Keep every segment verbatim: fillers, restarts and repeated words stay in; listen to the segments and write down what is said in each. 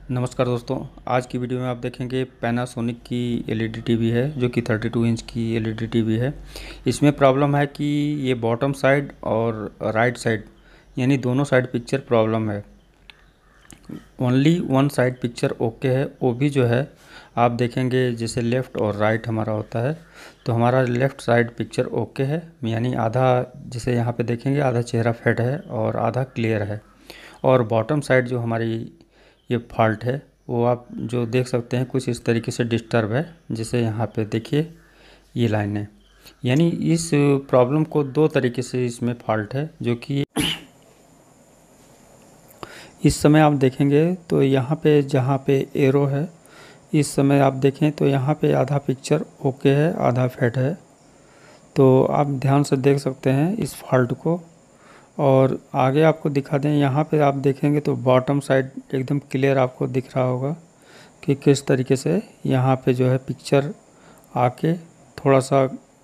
नमस्कार दोस्तों, आज की वीडियो में आप देखेंगे पैनासोनिक की एलईडी टीवी है जो कि बत्तीस इंच की एलईडी टीवी है। इसमें प्रॉब्लम है कि ये बॉटम साइड और राइट साइड यानी दोनों साइड पिक्चर प्रॉब्लम है। Only one side picture okay है, वो भी जो है आप देखेंगे जैसे लेफ़्ट और राइट हमारा होता है तो हमारा लेफ़्ट साइड पिक्चर ओके है, यानी आधा जैसे यहाँ पे देखेंगे आधा चेहरा फेड है और आधा क्लियर है। और बॉटम साइड जो हमारी ये फॉल्ट है वो आप जो देख सकते हैं कुछ इस तरीके से डिस्टर्ब है, जैसे यहाँ पे देखिए ये लाइन है। यानी इस प्रॉब्लम को दो तरीके से इसमें फॉल्ट है, जो कि इस समय आप देखेंगे तो यहाँ पे जहाँ पे एरो है इस समय आप देखें तो यहाँ पे आधा पिक्चर ओके है आधा फेड है। तो आप ध्यान से देख सकते हैं इस फॉल्ट को। और आगे आपको दिखा दें, यहाँ पे आप देखेंगे तो बॉटम साइड एकदम क्लियर आपको दिख रहा होगा कि किस तरीके से यहाँ पे जो है पिक्चर आके थोड़ा सा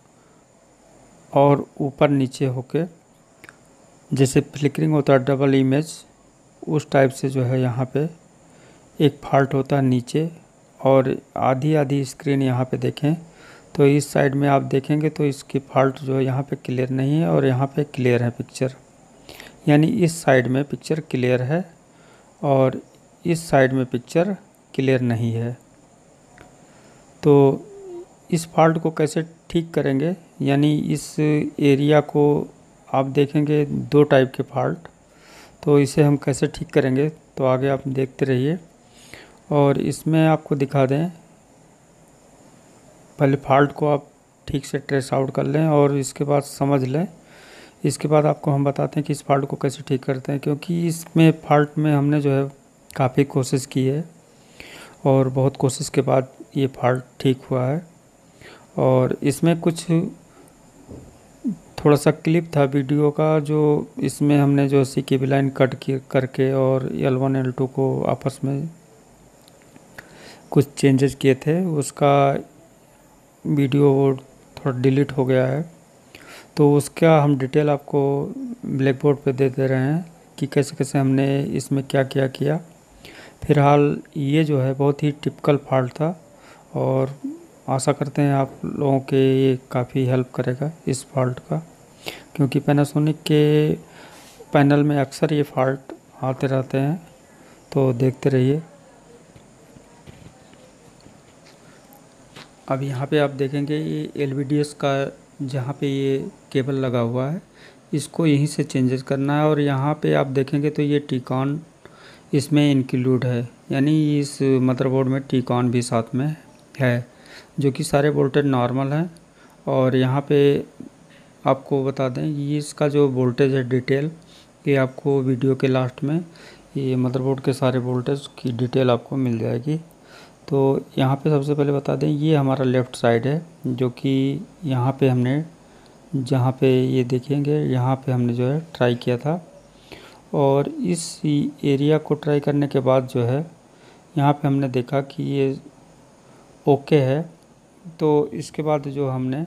और ऊपर नीचे होके जैसे फ्लिकरिंग होता है डबल इमेज, उस टाइप से जो है यहाँ पे एक फॉल्ट होता है नीचे। और आधी आधी स्क्रीन यहाँ पे देखें तो इस साइड में आप देखेंगे तो इसकी फॉल्ट जो है यहाँ पे क्लियर नहीं है और यहाँ पे क्लियर है पिक्चर, यानी इस साइड में पिक्चर क्लियर है और इस साइड में पिक्चर क्लियर नहीं है। तो इस फॉल्ट को कैसे ठीक करेंगे, यानी इस एरिया को आप देखेंगे दो टाइप के फॉल्ट, तो इसे हम कैसे ठीक करेंगे तो आगे आप देखते रहिए। और इसमें आपको दिखा दें, पहले फॉल्ट को आप ठीक से ट्रेस आउट कर लें और इसके बाद समझ लें। इसके बाद आपको हम बताते हैं कि इस फॉल्ट को कैसे ठीक करते हैं, क्योंकि इसमें फॉल्ट में हमने जो है काफ़ी कोशिश की है और बहुत कोशिश के बाद ये फॉल्ट ठीक हुआ है। और इसमें कुछ थोड़ा सा क्लिप था वीडियो का, जो इसमें हमने जो सी केबल लाइन कट करके और एल वन एल टू को आपस में कुछ चेंजेस किए थे, उसका वीडियो थोड़ा डिलीट हो गया है। तो उसका हम डिटेल आपको ब्लैक बोर्ड पे दे दे रहे हैं कि कैसे कैसे हमने इसमें क्या क्या किया। फ़िलहाल ये जो है बहुत ही टिपिकल फॉल्ट था और आशा करते हैं आप लोगों के ये काफ़ी हेल्प करेगा इस फॉल्ट का, क्योंकि पैनासोनिक के पैनल में अक्सर ये फॉल्ट आते रहते हैं। तो देखते रहिए। अब यहाँ पे आप देखेंगे ये एल वी डी एस का जहाँ पे ये केबल लगा हुआ है इसको यहीं से चेंजेस करना है। और यहाँ पे आप देखेंगे तो ये टीकॉन इसमें इंक्लूड है, यानी इस मदरबोर्ड में टीकॉन भी साथ में है, जो कि सारे वोल्टेज नॉर्मल हैं। और यहाँ पे आपको बता दें ये इसका जो वोल्टेज है डिटेल, ये आपको वीडियो के लास्ट में ये मदरबोर्ड के सारे वोल्टेज की डिटेल आपको मिल जाएगी। तो यहाँ पे सबसे पहले बता दें ये हमारा लेफ़्ट साइड है, जो कि यहाँ पे हमने जहाँ पे ये देखेंगे यहाँ पे हमने जो है ट्राई किया था। और इस एरिया को ट्राई करने के बाद जो है यहाँ पे हमने देखा कि ये ओके है। तो इसके बाद जो हमने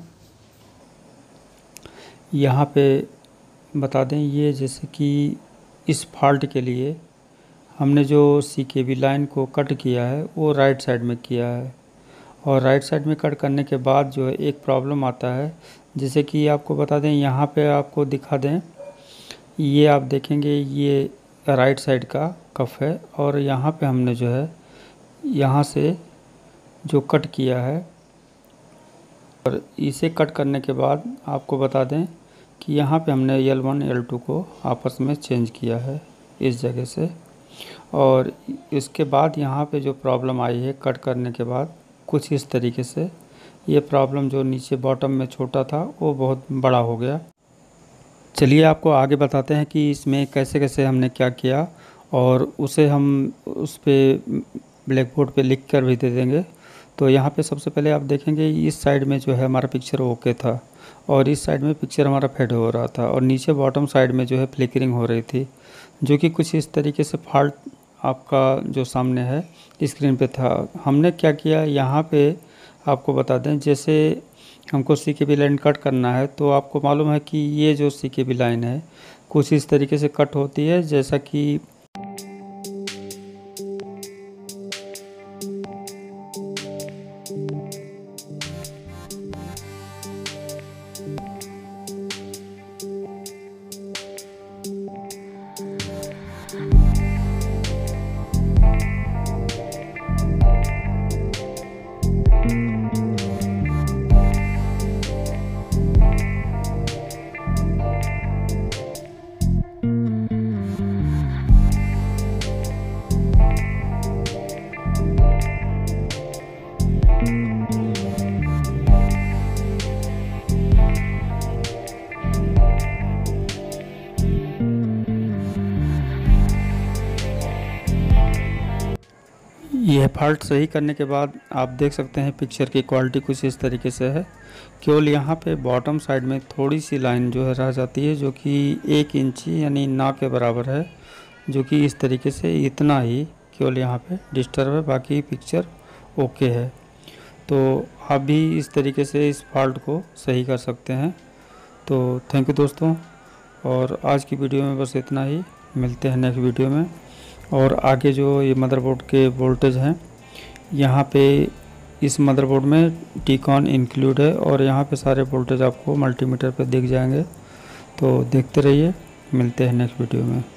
यहाँ पे बता दें ये जैसे कि इस फॉल्ट के लिए हमने जो सी के बी लाइन को कट किया है वो राइट साइड में किया है। और राइट साइड में कट करने के बाद जो है एक प्रॉब्लम आता है, जैसे कि आपको बता दें यहाँ पे आपको दिखा दें, ये आप देखेंगे ये राइट साइड का कफ है और यहाँ पे हमने जो है यहाँ से जो कट किया है और इसे कट करने के बाद आपको बता दें कि यहाँ पे हमने एल वन एल टू को आपस में चेंज किया है इस जगह से। और इसके बाद यहाँ पे जो प्रॉब्लम आई है कट करने के बाद कुछ इस तरीके से ये प्रॉब्लम जो नीचे बॉटम में छोटा था वो बहुत बड़ा हो गया। चलिए आपको आगे बताते हैं कि इसमें कैसे कैसे हमने क्या किया और उसे हम उस पर ब्लैक बोर्ड पे लिख कर भी दे देंगे। तो यहाँ पे सबसे पहले आप देखेंगे इस साइड में जो है हमारा पिक्चर ओके था और इस साइड में पिक्चर हमारा फेड हो रहा था और नीचे बॉटम साइड में जो है फ्लिकरिंग हो रही थी, जो कि कुछ इस तरीके से फॉल्ट आपका जो सामने है स्क्रीन पे था। हमने क्या किया यहाँ पे आपको बता दें, जैसे हमको सी के बी लाइन कट करना है तो आपको मालूम है कि ये जो सी के बी लाइन है कुछ इस तरीके से कट होती है, जैसा कि यह फॉल्ट सही करने के बाद आप देख सकते हैं पिक्चर की क्वालिटी कुछ इस तरीके से है। केवल यहाँ पे बॉटम साइड में थोड़ी सी लाइन जो है रह जाती है, जो कि एक इंची यानी ना के बराबर है, जो कि इस तरीके से इतना ही केवल यहाँ पे डिस्टर्ब है, बाकी पिक्चर ओके है। तो आप भी इस तरीके से इस फॉल्ट को सही कर सकते हैं। तो थैंक यू दोस्तों, और आज की वीडियो में बस इतना ही। मिलते हैं नेक्स्ट वीडियो में। और आगे जो ये मदरबोर्ड के वोल्टेज हैं, यहाँ पे इस मदरबोर्ड में टीकॉन इंक्लूड है और यहाँ पे सारे वोल्टेज आपको मल्टीमीटर पे दिख जाएंगे। तो देखते रहिए, मिलते हैं नेक्स्ट वीडियो में।